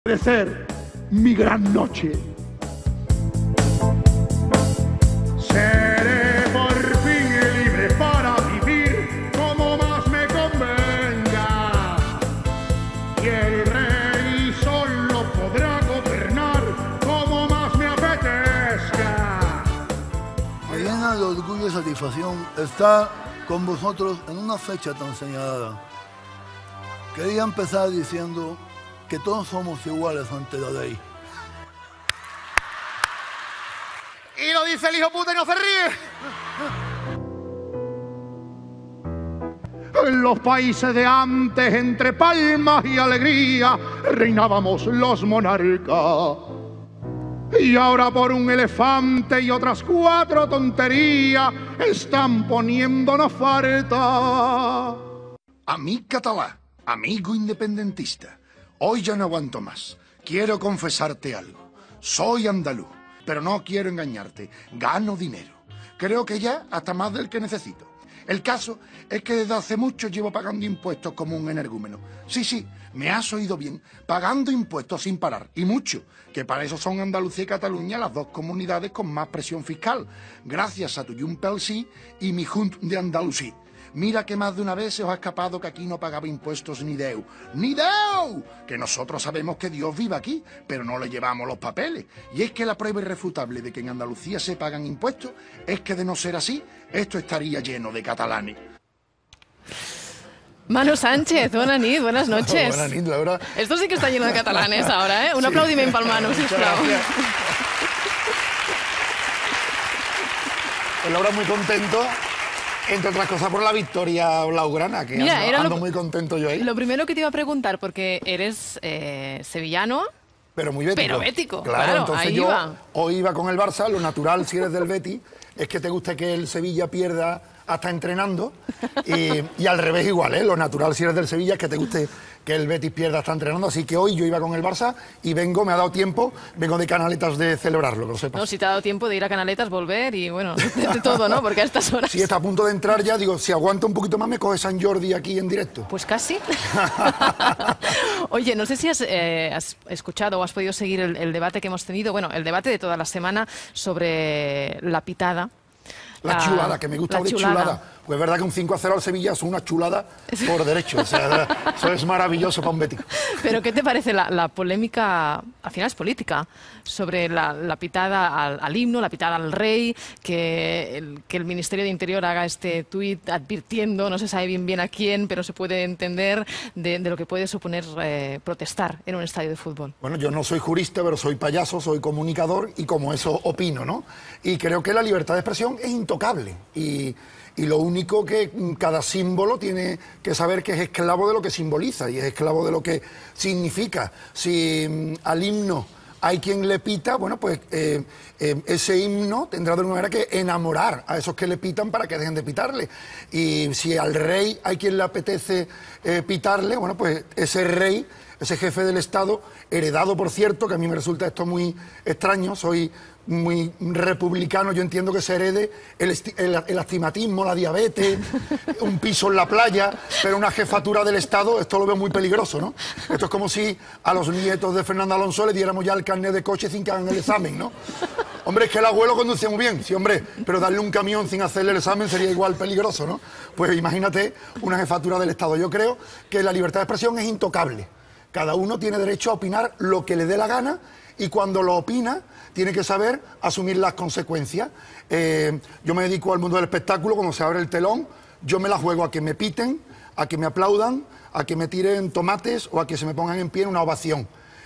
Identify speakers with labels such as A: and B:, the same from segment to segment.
A: de ser mi gran noche. Seré por fin libre para vivir como más me convenga. Y el rey solo podrá gobernar como más me apetezca.
B: Me llena de orgullo y satisfacción estar con vosotros en una fecha tan señalada. Quería empezar diciendo que todos somos iguales ante la ley.
C: Y lo dice el hijo puta y no se ríe.
A: En los países de antes, entre palmas y alegría, reinábamos los monarcas. Y ahora por un elefante y otras 4 tonterías están poniéndonos farta.
C: Amic català, amigo independentista, hoy ya no aguanto más. Quiero confesarte algo. Soy andaluz, pero no quiero engañarte. Gano dinero. Creo que ya hasta más del que necesito. El caso es que desde hace mucho llevo pagando impuestos como un energúmeno. Sí, me has oído bien. Pagando impuestos sin parar. Y mucho. Que para eso son Andalucía y Cataluña las 2 comunidades con más presión fiscal. Gracias a tu Junts sí y mi Junt de Andalucía. Mira que más de una vez se os ha escapado que aquí no pagaba impuestos ni Déu. ¡Ni Déu! Que nosotros sabemos que Dios vive aquí, pero no le llevamos los papeles. Y es que la prueba irrefutable de que en Andalucía se pagan impuestos es que de no ser así, esto estaría lleno de catalanes.
D: Manu Sánchez, buenas noches.
E: Buenas noches, Laura.
D: Esto sí que está lleno de catalanes ahora, ¿eh? Un aplaudiment para el Manu, sisplau.
E: Pues Laura, muy contento. Entre otras cosas por la victoria blaugrana, que
D: mira,
E: ando muy contento yo ahí.
D: Lo primero que te iba a preguntar, porque eres sevillano,
E: pero muy bético.
D: Pero bético,
E: claro, entonces
D: ahí
E: yo
D: iba.
E: Hoy iba con el Barça, lo natural si eres del Betis es que te guste que el Sevilla pierda hasta entrenando y al revés igual, ¿eh? Lo natural si eres del Sevilla es que te guste que el Betis pierda hasta entrenando, así que hoy yo iba con el Barça y me ha dado tiempo, vengo de Canaletas de celebrarlo, que lo sepas.
D: No, si te ha dado tiempo de ir a Canaletas, volver y bueno, de todo, ¿no? Porque a estas horas...
E: Si está a punto de entrar ya, digo, si aguanta un poquito más me coge San Jordi aquí en directo.
D: Pues casi. Oye, no sé si has escuchado o has podido seguir el debate que hemos tenido, bueno, el debate de toda la semana sobre la pitada.
E: La chulada, que me gusta de chulada. Pues es verdad que un 5-0 al Sevilla es una chulada por derecho. O sea, eso es maravilloso para un bético.
D: Pero ¿qué te parece la polémica, al final es política, sobre la pitada al himno, la pitada al rey, que el Ministerio de Interior haga este tuit advirtiendo, no se sabe bien a quién, pero se puede entender de lo que puede suponer protestar en un estadio de fútbol?
E: Bueno, yo no soy jurista, pero soy payaso, soy comunicador y como eso opino, ¿no? Y creo que la libertad de expresión es intocable y lo único que cada símbolo tiene que saber que es esclavo de lo que simboliza y es esclavo de lo que significa. Si al himno hay quien le pita, bueno, pues ese himno tendrá de alguna manera que enamorar a esos que le pitan para que dejen de pitarle. Y si al rey hay quien le apetece pitarle, bueno, pues ese rey, ese jefe del Estado, heredado, por cierto, que a mí me resulta esto muy extraño, soy muy republicano, yo entiendo que se herede el astigmatismo, la diabetes, un piso en la playa, pero una jefatura del Estado, esto lo veo muy peligroso, ¿no? Esto es como si a los nietos de Fernando Alonso le diéramos ya el carnet de coche sin que hagan el examen, ¿no? Hombre, es que el abuelo conducía muy bien, sí, hombre, pero darle un camión sin hacerle el examen sería igual peligroso, ¿no? Pues imagínate una jefatura del Estado. Yo creo que la libertad de expresión es intocable. Cada uno tiene derecho a opinar lo que le dé la gana y cuando lo opina tiene que saber asumir las consecuencias. Yo me dedico al mundo del espectáculo, cuando se abre el telón, yo me la juego a que me piten, a que me aplaudan, a que me tiren tomates o a que se me pongan en pie en una ovación.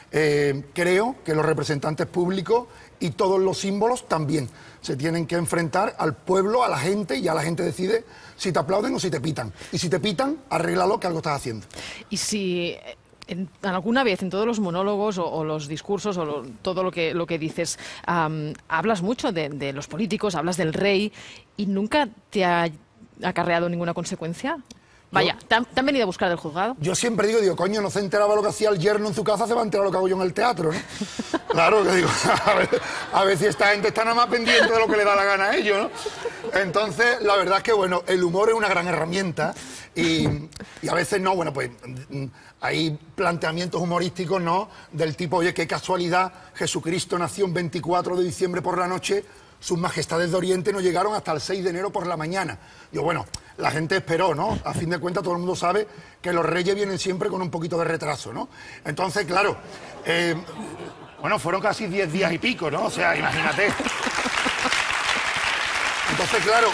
E: Creo que los representantes públicos y todos los símbolos también se tienen que enfrentar al pueblo, a la gente, y ya la gente decide si te aplauden o si te pitan. Y si te pitan, arréglalo, que algo estás haciendo.
D: Y si... alguna vez en todos los monólogos o los discursos o todo lo que dices, hablas mucho de los políticos, hablas del rey y nunca te ha acarreado ninguna consecuencia. Vaya, ¿te han venido a buscar del juzgado?
E: Yo siempre digo, coño, no se enteraba lo que hacía el yerno en su casa, se va a enterar lo que hago yo en el teatro, ¿no? Claro, que digo, a ver si esta gente está nada más pendiente de lo que le da la gana a ellos, ¿no? Entonces, la verdad es que, bueno, el humor es una gran herramienta y a veces no, bueno, pues hay planteamientos humorísticos, ¿no? Del tipo, oye, qué casualidad, Jesucristo nació un 24 de diciembre por la noche, sus majestades de Oriente no llegaron hasta el 6 de enero por la mañana. Yo, bueno, la gente esperó, ¿no? A fin de cuentas, todo el mundo sabe que los reyes vienen siempre con un poquito de retraso, ¿no? Entonces, claro, bueno, fueron casi 10 días y pico, ¿no? O sea, imagínate. Entonces, claro,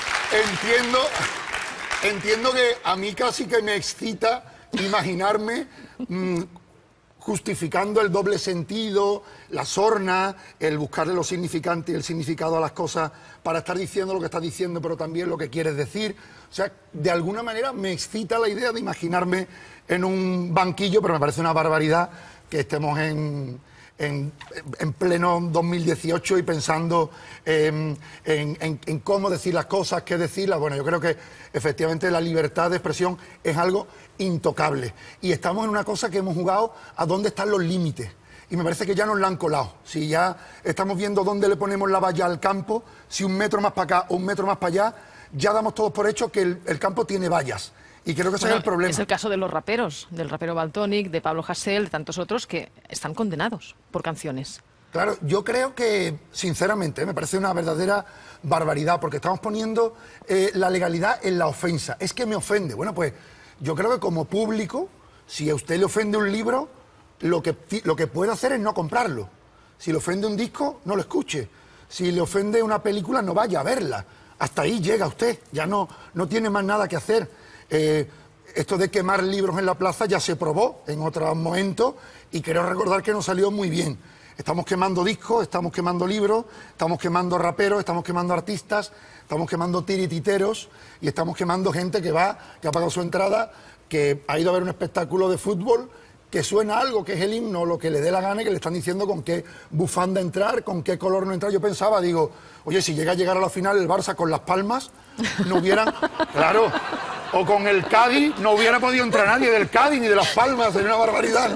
E: entiendo que a mí casi que me excita imaginarme justificando el doble sentido, la sorna, el buscarle los significantes y el significado a las cosas para estar diciendo lo que estás diciendo, pero también lo que quieres decir. O sea, de alguna manera me excita la idea de imaginarme en un banquillo, pero me parece una barbaridad que estemos en pleno 2018 y pensando en cómo decir las cosas, qué decirlas. Bueno, yo creo que efectivamente la libertad de expresión es algo intocable. Y estamos en una cosa que hemos jugado a dónde están los límites. Y me parece que ya nos la han colado. Si ya estamos viendo dónde le ponemos la valla al campo, si 1 metro más para acá o 1 metro más para allá, ya damos todos por hecho que el campo tiene vallas. Y creo que ese es el problema.
D: Es el caso de los raperos, del rapero Valtònyc, de Pablo Hasél, de tantos otros que están condenados por canciones.
E: Claro, yo creo que, sinceramente, me parece una verdadera barbaridad, porque estamos poniendo la legalidad en la ofensa. Es que me ofende. Bueno, pues yo creo que como público, si a usted le ofende un libro, lo que puede hacer es no comprarlo. Si le ofende un disco, no lo escuche. Si le ofende una película, no vaya a verla. Hasta ahí llega usted, ya no tiene más nada que hacer. Esto de quemar libros en la plaza ya se probó en otros momentos y quiero recordar que nos salió muy bien. Estamos quemando discos, estamos quemando libros, estamos quemando raperos, estamos quemando artistas, estamos quemando tirititeros y estamos quemando gente que ha pagado su entrada, que ha ido a ver un espectáculo de fútbol, que suena algo, que es el himno, lo que le dé la gana y que le están diciendo con qué bufanda entrar, con qué color no entrar. Yo pensaba, digo, oye, si llega a llegar a la final el Barça con Las Palmas, no hubieran... Claro, o con el Cádiz, no hubiera podido entrar nadie del Cádiz ni de Las Palmas, sería una barbaridad.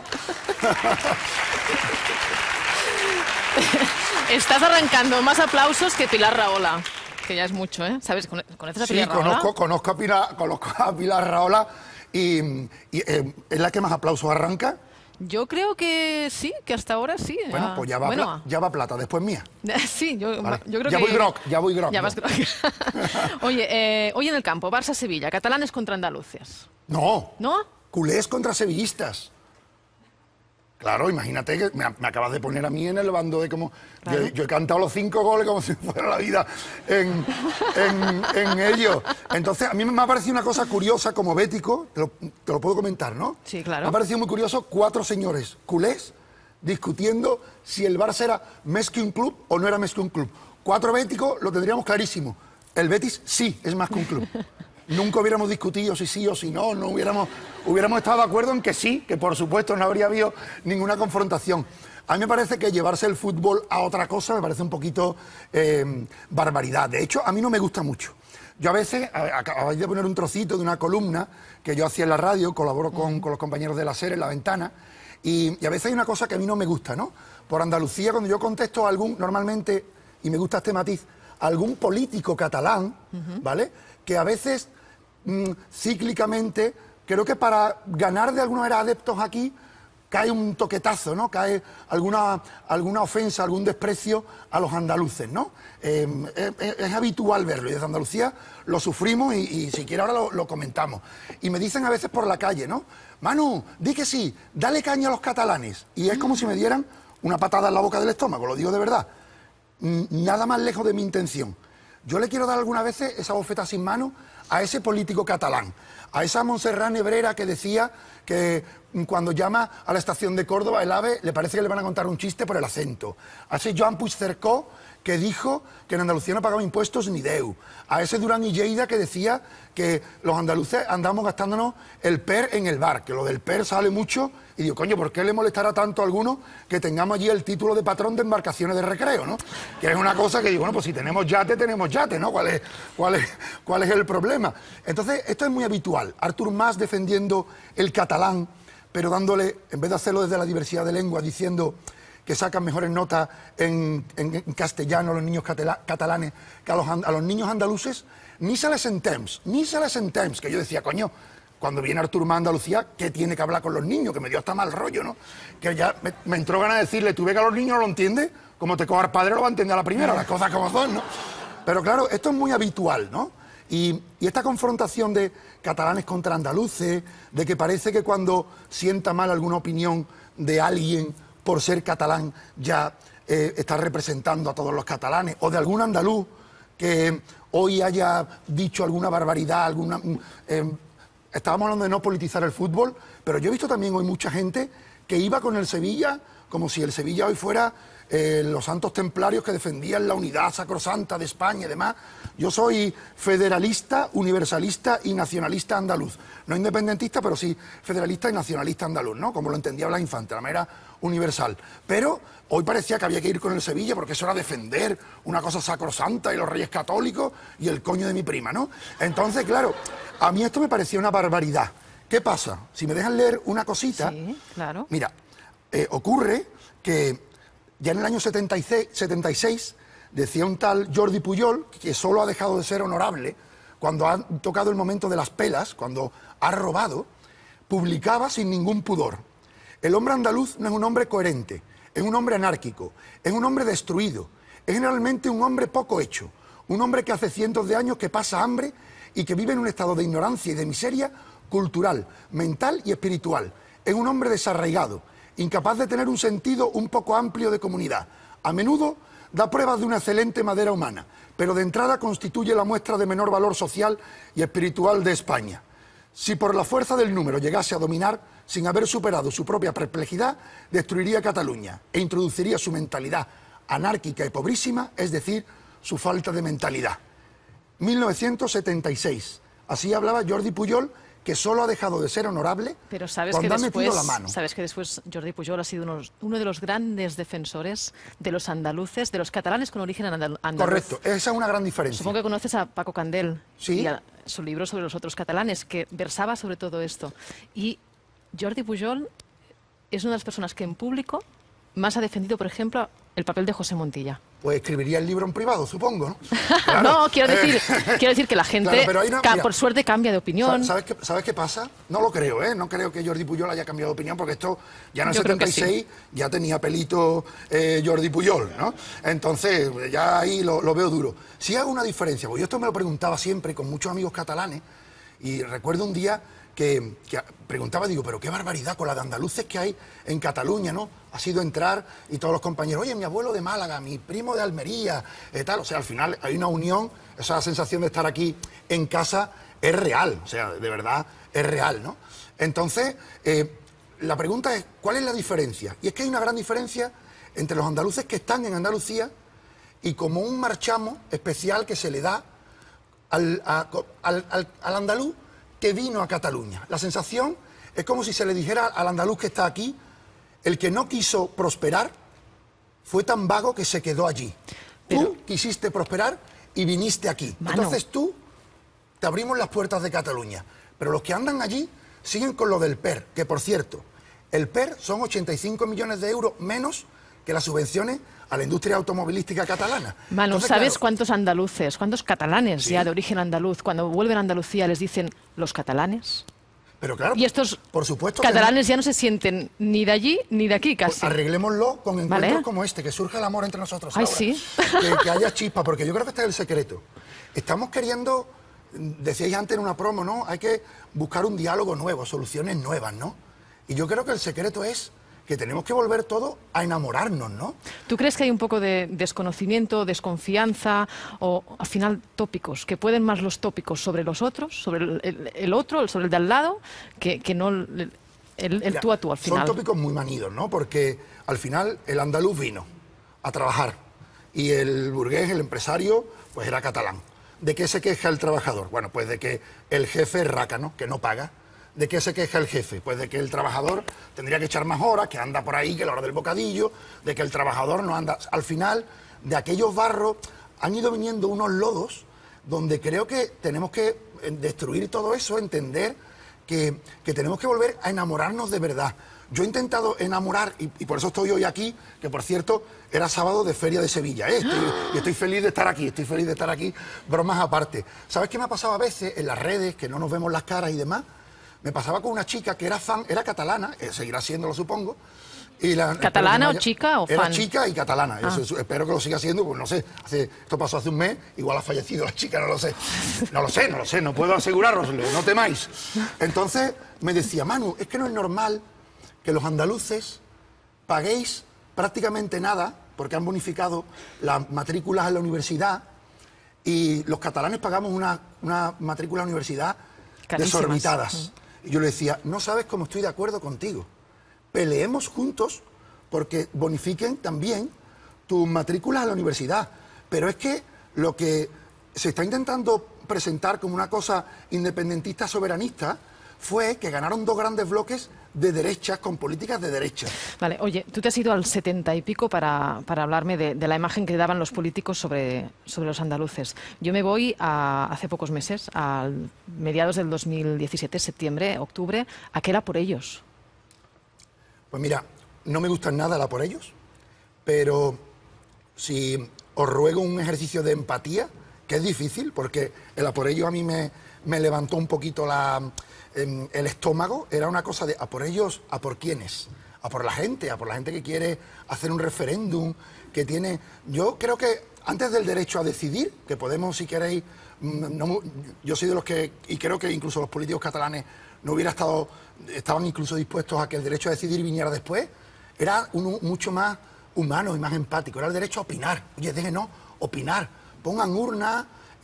D: Estás arrancando más aplausos que Pilar Rahola, que ya es mucho, ¿eh? ¿Sabes? ¿Conoces a Pilar Rahola?
E: Sí, conozco a Pilar Rahola y ¿es la que más aplausos arranca?
D: Yo creo que sí, que hasta ahora sí.
E: Bueno, pues ya va plata, después mía.
D: Sí,
E: vale.
D: yo creo
E: ya
D: que...
E: voy grog.
D: Ya vas grog. Oye, hoy en el campo, Barça-Sevilla, catalanes contra andaluces.
E: No.
D: ¿No?
E: Culés contra sevillistas. Claro, imagínate que me acabas de poner a mí en el bando de como... Claro. Yo he cantado los 5 goles como si fuera la vida en ellos. Entonces, a mí me ha parecido una cosa curiosa como bético, te lo puedo comentar, ¿no?
D: Sí, claro.
E: Me ha parecido muy curioso 4 señores culés discutiendo si el Barça era més que un club o no era més que un club. 4 béticos lo tendríamos clarísimo. El Betis sí es más que un club. Nunca hubiéramos discutido si sí o si no, hubiéramos estado de acuerdo en que sí, que por supuesto no habría habido ninguna confrontación. A mí me parece que llevarse el fútbol a otra cosa me parece un poquito barbaridad. De hecho, a mí no me gusta mucho. Yo a veces, acabáis de poner un trocito de una columna que yo hacía en la radio, colaboro con los compañeros de la SER en La Ventana, y a veces hay una cosa que a mí no me gusta, ¿no? Por Andalucía, cuando yo contesto a normalmente, y me gusta este matiz, a algún político catalán, ¿vale? Que a veces... cíclicamente, creo que para ganar de alguna manera adeptos aquí cae un toquetazo, ¿no? Cae alguna ofensa, algún desprecio a los andaluces, ¿no? Es habitual verlo y desde Andalucía lo sufrimos y si quiere ahora lo comentamos. Y me dicen a veces por la calle, ¿no? Manu, di que sí, dale caña a los catalanes. Y es como si me dieran una patada en la boca del estómago, lo digo de verdad. Nada más lejos de mi intención. Yo le quiero dar algunas veces esa bofeta sin mano a ese político catalán, a esa Montserrat Nebrera que decía que cuando llama a la estación de Córdoba, el AVE, le parece que le van a contar un chiste por el acento. Así Joan Puigcercó, que dijo que en Andalucía no pagaba impuestos ni Deu. A ese Durán y Lleida, que decía que los andaluces andamos gastándonos el PER en el bar, que lo del PER sale mucho, y digo, coño, ¿por qué le molestará tanto a alguno que tengamos allí el título de patrón de embarcaciones de recreo, ¿no? Que es una cosa que digo, bueno, pues si tenemos yate, ¿no? ¿Cuál es el problema? Entonces, esto es muy habitual. Artur Mas defendiendo el catalán, pero dándole, en vez de hacerlo desde la diversidad de lenguas, diciendo que sacan mejores notas en castellano los niños catalanes que a los niños andaluces, ni se les entems, que yo decía, coño, cuando viene Artur Mas a Andalucía, ¿qué tiene que hablar con los niños? Que me dio hasta mal rollo, ¿no? Que ya me entró ganas de decirle, tú ves que a los niños no lo entiendes, como te coja el padre lo va a entender a la primera, las cosas como son, ¿no? Pero claro, esto es muy habitual, ¿no? Y esta confrontación de catalanes contra andaluces, de que parece que cuando sienta mal alguna opinión de alguien por ser catalán ya está representando a todos los catalanes, o de algún andaluz que hoy haya dicho alguna barbaridad, estábamos hablando de no politizar el fútbol, pero yo he visto también hoy mucha gente que iba con el Sevilla como si el Sevilla hoy fuera los santos templarios que defendían la unidad sacrosanta de España y demás. Yo soy federalista, universalista y nacionalista andaluz. No independentista, pero sí federalista y nacionalista andaluz, ¿no? Como lo entendía Blas Infante, la manera universal. Pero hoy parecía que había que ir con el Sevilla porque eso era defender una cosa sacrosanta y los reyes católicos y el coño de mi prima, ¿no? Entonces, claro, a mí esto me parecía una barbaridad. ¿Qué pasa? Si me dejan leer una cosita...
D: Sí, claro.
E: Mira, ocurre que ya en el año 76 decía un tal Jordi Pujol que solo ha dejado de ser honorable cuando ha tocado el momento de las pelas, cuando ha robado, publicaba sin ningún pudor: el hombre andaluz no es un hombre coherente, es un hombre anárquico, es un hombre destruido, es generalmente un hombre poco hecho, un hombre que hace cientos de años que pasa hambre y que vive en un estado de ignorancia y de miseria cultural, mental y espiritual. Es un hombre desarraigado, incapaz de tener un sentido un poco amplio de comunidad. A menudo da pruebas de una excelente madera humana, pero de entrada constituye la muestra de menor valor social y espiritual de España. Si por la fuerza del número llegase a dominar, sin haber superado su propia perplejidad, destruiría Cataluña e introduciría su mentalidad anárquica y pobrísima, es decir, su falta de mentalidad. 1976. Así hablaba Jordi Pujol, que solo ha dejado de ser honorable cuando ha metido la mano.
D: Sabes que después Jordi Pujol ha sido uno de los grandes defensores de los andaluces, de los catalanes con origen andaluz.
E: Correcto, esa es una gran diferencia.
D: Supongo que conoces a Paco Candel,
E: ¿sí?
D: Y a su libro sobre los otros catalanes, que versaba sobre todo esto. Y Jordi Pujol es una de las personas que en público más ha defendido, por ejemplo, el papel de José Montilla.
E: Pues escribiría el libro en privado, supongo, ¿no?
D: Claro. No, quiero decir que la gente, claro, mira, por suerte, cambia de opinión.
E: ¿Sabes qué pasa? No lo creo, ¿eh? No creo que Jordi Pujol haya cambiado de opinión, porque esto ya en el 76 sí. Ya tenía pelito Jordi Pujol, ¿no? Entonces, ya ahí lo veo duro. Sí hago una diferencia, porque yo esto me lo preguntaba siempre con muchos amigos catalanes, y recuerdo un día que preguntaba, digo, pero qué barbaridad con la de andaluces que hay en Cataluña, ¿no? Ha sido entrar y todos los compañeros, oye, mi abuelo de Málaga, mi primo de Almería, tal. O sea, al final hay una unión, esa sensación de estar aquí en casa es real, o sea, de verdad es real, ¿no? Entonces, la pregunta es, ¿cuál es la diferencia? Y es que hay una gran diferencia entre los andaluces que están en Andalucía y como un marchamo especial que se le da al andaluz que vino a Cataluña. La sensación es como si se le dijera al andaluz que está aquí: el que no quiso prosperar fue tan vago que se quedó allí. Pero tú quisiste prosperar y viniste aquí. Entonces tú, te abrimos las puertas de Cataluña. Pero los que andan allí siguen con lo del PER, que por cierto, el PER son 85 millones de euros menos que las subvenciones a la industria automovilística catalana.
D: Manu, entonces, ¿sabes claro, cuántos andaluces, cuántos catalanes ya de origen andaluz, cuando vuelven a Andalucía les dicen los catalanes?
E: Pero claro,
D: y estos
E: por supuesto
D: catalanes ya no se sienten ni de allí ni de aquí casi.
E: Pues arreglémoslo con encuentros como este, que surja el amor entre nosotros.
D: Ay,
E: ahora.
D: Sí.
E: Que haya chispa, porque yo creo que este es el secreto. Estamos queriendo, decíais antes en una promo, ¿no? Hay que buscar un diálogo nuevo, soluciones nuevas, ¿no? Y yo creo que el secreto es que tenemos que volver todo a enamorarnos, ¿no?
D: ¿Tú crees que hay un poco de desconocimiento, desconfianza o, al final, tópicos? ¿Que pueden más los tópicos sobre los otros, sobre el otro, sobre el de al lado, que no el tú a tú al final.
E: Son tópicos muy manidos, ¿no? Porque al final el andaluz vino a trabajar y el burgués, el empresario, pues era catalán. ¿De qué se queja el trabajador? Bueno, pues de que el jefe es rácano, que no paga. ¿De qué se queja el jefe? Pues de que el trabajador tendría que echar más horas, que anda por ahí, que la hora del bocadillo, de que el trabajador no anda... Al final, de aquellos barros han ido viniendo unos lodos donde creo que tenemos que destruir todo eso, entender que tenemos que volver a enamorarnos de verdad. Yo he intentado enamorar, y por eso estoy hoy aquí, que por cierto, era sábado de Feria de Sevilla, ¿eh? Y estoy feliz de estar aquí, bromas aparte. ¿Sabes qué me ha pasado a veces en las redes, que no nos vemos las caras y demás? Me pasaba con una chica que era fan, era catalana, seguirá siéndolo supongo. Y
D: ¿Catalana o chica o fan?
E: Era chica y catalana, espero que lo siga siendo, pues no sé, esto pasó hace un mes, igual ha fallecido la chica, no lo sé, no puedo aseguraroslo, no temáis. Entonces me decía, Manu, es que no es normal que los andaluces paguéis prácticamente nada, porque han bonificado las matrículas en la universidad, y los catalanes pagamos una matrícula en la universidad desorbitadas. Y yo le decía, no sabes cómo estoy de acuerdo contigo. Peleemos juntos porque bonifiquen también tus matrículas a la universidad. Pero es que lo que se está intentando presentar como una cosa independentista soberanista fue que ganaron dos grandes bloques de derechas, con políticas de derecha.
D: Vale, oye, tú te has ido al 70 y pico para hablarme de la imagen que daban los políticos sobre los andaluces. Yo me voy hace pocos meses, a mediados del 2017, septiembre, octubre, ¿a qué era por ellos?
E: Pues mira, no me gusta nada la por ellos, pero si os ruego un ejercicio de empatía, que es difícil, porque el a por ellos a mí me levantó un poquito el estómago, era una cosa de a por ellos, a por quiénes, a por la gente que quiere hacer un referéndum, que tiene... Yo creo que antes del derecho a decidir, que podemos, si queréis, yo soy de los que, y creo que incluso los políticos catalanes no estaban incluso dispuestos a que el derecho a decidir viniera después, era uno mucho más humano y más empático, era el derecho a opinar. Oye, déjenos opinar, pongan urnas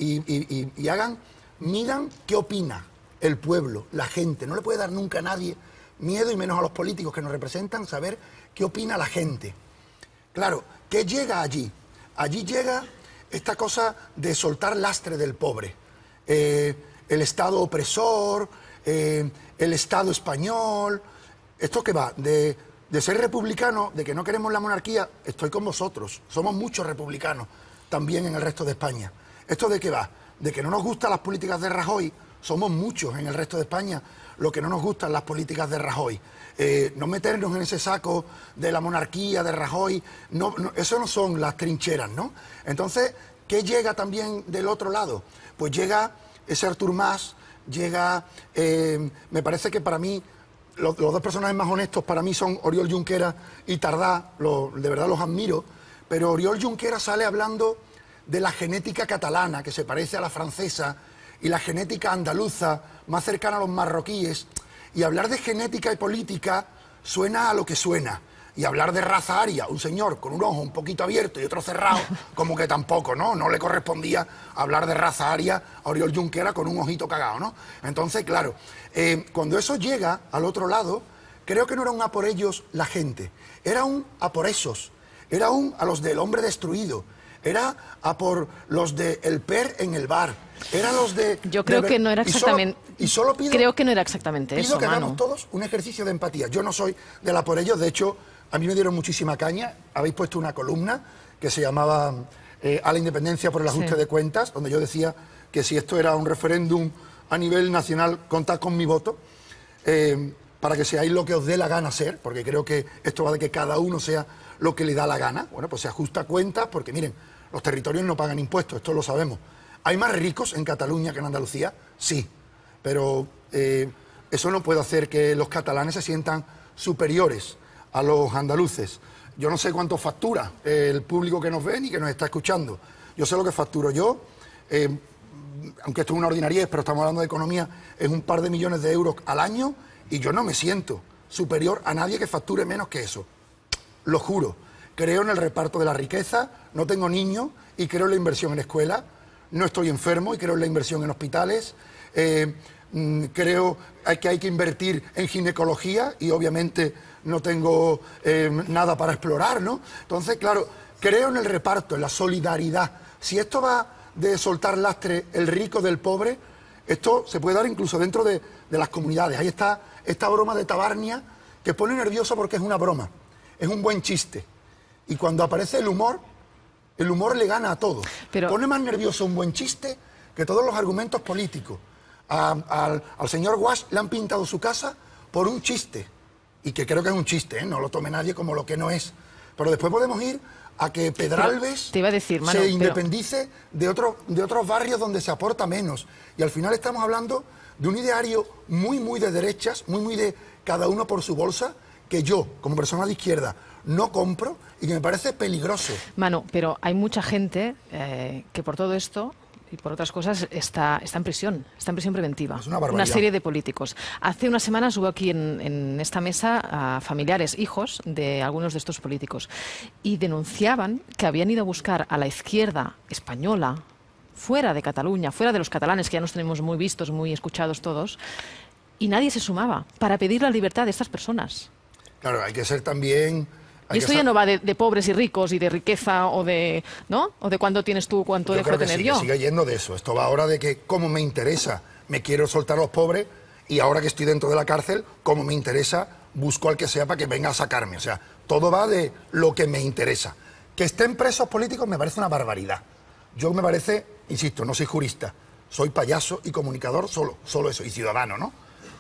E: y midan qué opina el pueblo, la gente. No le puede dar nunca a nadie miedo, y menos a los políticos que nos representan, saber qué opina la gente. Claro, ¿qué llega allí? Allí llega esta cosa de soltar lastre del pobre. El Estado opresor, el Estado español. ¿Esto qué va? De ser republicano, de que no queremos la monarquía, estoy con vosotros. Somos muchos republicanos también en el resto de España. ¿Esto de qué va? De que no nos gustan las políticas de Rajoy. Somos muchos en el resto de España lo que no nos gustan las políticas de Rajoy. No meternos en ese saco de la monarquía, de Rajoy, eso no son las trincheras, ¿no? Entonces, ¿qué llega también del otro lado? Pues llega ese Artur Mas, llega, me parece que para mí, los dos personajes más honestos para mí son Oriol Junqueras y Tardá, de verdad los admiro, pero Oriol Junqueras sale hablando de la genética catalana, que se parece a la francesa, y la genética andaluza, más cercana a los marroquíes, y hablar de genética y política suena a lo que suena, y hablar de raza aria, un señor con un ojo un poquito abierto y otro cerrado, como que tampoco, ¿no? No le correspondía hablar de raza aria a Oriol Junqueras con un ojito cagado, ¿no? Entonces, claro, cuando eso llega al otro lado, creo que no era un a por ellos la gente, era un a por esos, era un a los del hombre destruido, era a por los de el per en el bar, era los de...
D: Yo creo que no era exactamente... creo que no era exactamente eso,
E: Pido que hagamos todos un ejercicio de empatía. Yo no soy de la por ellos, de hecho, a mí me dieron muchísima caña. Habéis puesto una columna que se llamaba a la independencia por el ajuste de cuentas, donde yo decía que si esto era un referéndum a nivel nacional, contad con mi voto, para que seáis lo que os dé la gana ser, porque creo que esto va de que cada uno sea lo que le da la gana. Bueno, pues se ajusta cuentas, porque miren, los territorios no pagan impuestos, esto lo sabemos. ¿Hay más ricos en Cataluña que en Andalucía? Sí, pero eso no puede hacer que los catalanes se sientan superiores a los andaluces. Yo no sé cuánto factura el público que nos ve ni que nos está escuchando. Yo sé lo que facturo yo, aunque esto es una ordinariez, pero estamos hablando de economía, es un par de millones de euros al año, y yo no me siento superior a nadie que facture menos que eso. Lo juro. Creo en el reparto de la riqueza, no tengo niños y creo en la inversión en escuela, no estoy enfermo y creo en la inversión en hospitales. creo que hay que invertir en ginecología y obviamente no tengo nada para explorar, ¿no? Entonces, claro, creo en el reparto, en la solidaridad. Si esto va de soltar lastre el rico del pobre, esto se puede dar incluso dentro de las comunidades. Ahí está esta broma de Tabarnia que pone nervioso porque es una broma, es un buen chiste. Y cuando aparece el humor le gana a todo.
D: Pero...
E: Pone más nervioso un buen chiste que todos los argumentos políticos. Al señor Guasch le han pintado su casa por un chiste. Y que creo que es un chiste, ¿eh? No lo tome nadie como lo que no es. Pero después podemos ir a que Pedralbes
D: te iba a decir, Manu,
E: se independice de otros barrios donde se aporta menos. Y al final estamos hablando de un ideario muy de derechas, muy de cada uno por su bolsa, que yo, como persona de izquierda, no compro y que me parece peligroso.
D: Manu, pero hay mucha gente que por todo esto y por otras cosas está en prisión preventiva.
E: Es una barbaridad.
D: Una serie de políticos. Hace unas semanas hubo aquí en esta mesa a familiares, hijos de algunos de estos políticos, y denunciaban que habían ido a buscar a la izquierda española, fuera de Cataluña, fuera de los catalanes, que ya nos tenemos muy vistos, muy escuchados todos, y nadie se sumaba para pedir la libertad de estas personas.
E: Claro, hay que ser también...
D: Y esto ya no va de pobres y ricos y de riqueza o de, ¿no? O de cuánto tienes tú, cuánto dejo de tener yo.
E: Que sigue yendo de eso. Esto va ahora de que, como me interesa, me quiero soltar a los pobres, y ahora que estoy dentro de la cárcel, como me interesa, busco al que sea para que venga a sacarme. O sea, todo va de lo que me interesa. Que estén presos políticos me parece una barbaridad. Yo me parece, insisto, no soy jurista, soy payaso y comunicador, solo eso, y ciudadano, ¿no?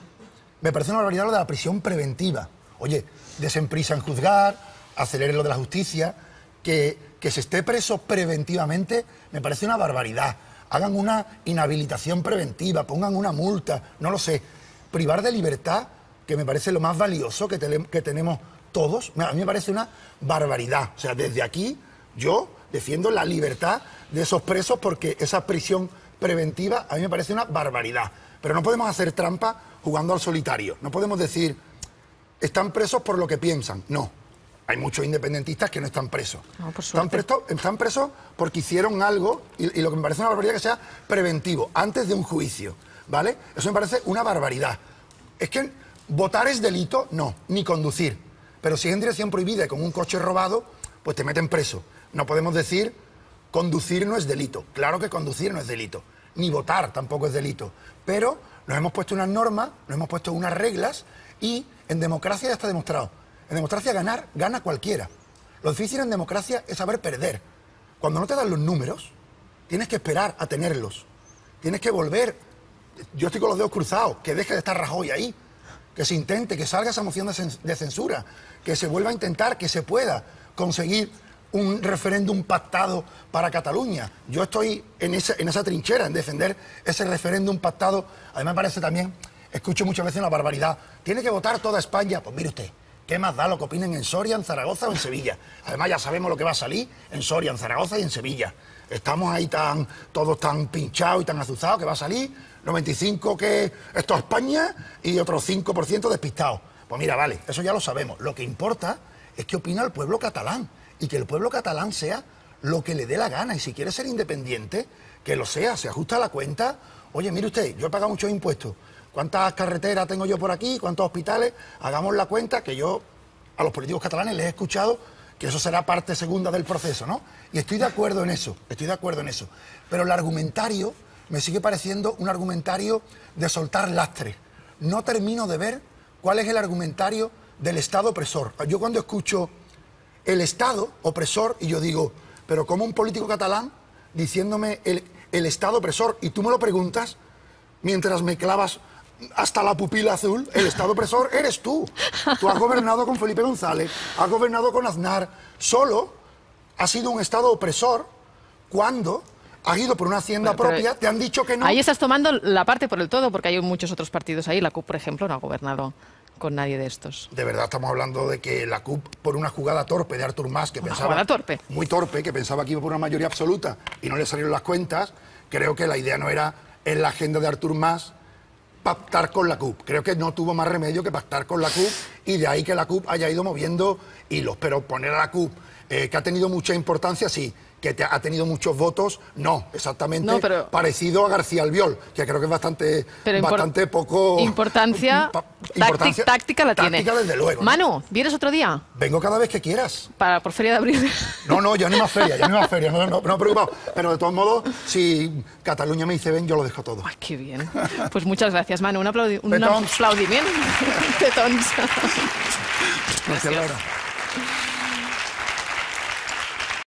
E: Me parece una barbaridad lo de la prisión preventiva. Oye, desen prisa en juzgar, aceleren lo de la justicia, que se esté preso preventivamente me parece una barbaridad. Hagan una inhabilitación preventiva, pongan una multa, no lo sé. Privar de libertad, que me parece lo más valioso que tenemos todos, a mí me parece una barbaridad. O sea, desde aquí yo defiendo la libertad de esos presos porque esa prisión preventiva a mí me parece una barbaridad. Pero no podemos hacer trampa jugando al solitario. No podemos decir, están presos por lo que piensan. No. Hay muchos independentistas que no están presos.
D: No,
E: están presos porque hicieron algo, y lo que me parece una barbaridad que sea preventivo, antes de un juicio, ¿vale? Eso me parece una barbaridad. Es que votar es delito, no, ni conducir. Pero si es en dirección prohibida y con un coche robado, pues te meten preso. No podemos decir, conducir no es delito. Claro que conducir no es delito. Ni votar tampoco es delito. Pero nos hemos puesto unas normas, nos hemos puesto unas reglas, y en democracia ya está demostrado. En democracia gana cualquiera. Lo difícil en democracia es saber perder. Cuando no te dan los números, tienes que esperar a tenerlos. Tienes que volver. Yo estoy con los dedos cruzados, que deje de estar Rajoy ahí, que se intente, que salga esa moción de censura, que se vuelva a intentar, que se pueda conseguir un referéndum pactado para Cataluña. Yo estoy en esa trinchera, en defender ese referéndum pactado. Además me parece también, escucho muchas veces una barbaridad, tiene que votar toda España. Pues mire usted, ¿qué más da lo que opinen en Soria, en Zaragoza o en Sevilla? Además ya sabemos lo que va a salir en Soria, en Zaragoza y en Sevilla. Estamos ahí todos tan pinchados y tan azuzados que va a salir 95 que esto es España y otro 5% despistados. Pues mira, vale, eso ya lo sabemos. Lo que importa es qué opina el pueblo catalán, y que el pueblo catalán sea lo que le dé la gana, y si quiere ser independiente, que lo sea, se ajusta a la cuenta. Oye, mire usted, yo he pagado muchos impuestos. ¿Cuántas carreteras tengo yo por aquí? ¿Cuántos hospitales? Hagamos la cuenta, que yo a los políticos catalanes les he escuchado que eso será parte segunda del proceso, ¿no? Y estoy de acuerdo en eso, Pero el argumentario me sigue pareciendo un argumentario de soltar lastre. No termino de ver cuál es el argumentario del Estado opresor. Yo cuando escucho el Estado opresor, y yo digo, pero ¿cómo un político catalán diciéndome el Estado opresor? Y tú me lo preguntas mientras me clavas hasta la pupila azul, el Estado opresor eres tú. Tú has gobernado con Felipe González, has gobernado con Aznar. Solo has sido un Estado opresor cuando has ido por una hacienda propia, te han dicho que no.
D: Ahí estás tomando la parte por el todo, porque hay muchos otros partidos ahí. La CUP, por ejemplo, no ha gobernado con nadie de estos.
E: De verdad estamos hablando de que la CUP, por una jugada torpe de Artur Mas, que pensaba... Muy torpe, que pensaba que iba por una mayoría absoluta y no le salieron las cuentas. Creo que la idea no era en la agenda de Artur Mas pactar con la CUP. Creo que no tuvo más remedio que pactar con la CUP, y de ahí que la CUP haya ido moviendo hilos. Pero poner a la CUP, que ha tenido mucha importancia, sí, que ha tenido muchos votos, no, exactamente
D: No, pero-
E: parecido a García Albiol, que creo que es bastante poco...
D: Importancia, táctica la tiene.
E: Táctica, desde luego, ¿no?
D: Manu, ¿vienes otro día?
E: Vengo cada vez que quieras.
D: Por Feria de Abril.
E: No, ya no hay más feria, no preocupado. Pero de todos modos, si Cataluña me dice ven, yo lo dejo todo.
D: Ay, qué bien. Pues muchas gracias, Manu. Un
E: Petons.
D: aplaudimiento. Petons.
E: Gracias, Laura.